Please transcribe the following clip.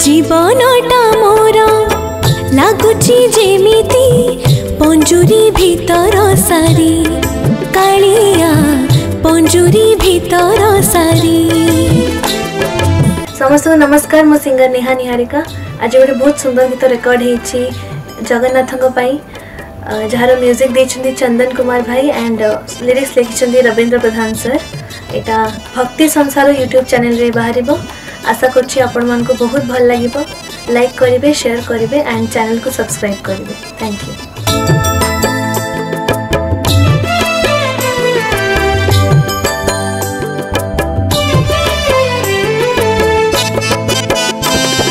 जीवनटा मोर लागुची जेमिति पंजुरी भीतर सारी कालिया पंजुरी भीतर सारी। समस्त को नमस्कार। मो सिंगर नेहा निहारिका। आज गोटे बहुत सुंदर गीत रेकर्ड होती जगन्नाथ जार म्यूजिक देछन्ती चंदन कुमार भाई एंड लिरिक्स लिखिछन्ती रविंद्र प्रधान सर। एटा भक्ति संसार यूट्यूब चैनल रे बाहरिबो। आशा करछि आपण मन को बहुत भल लागिबो। लाइक करिवे, शेयर करिवे एंड चैनल को सब्सक्राइब करिवे। Thank you.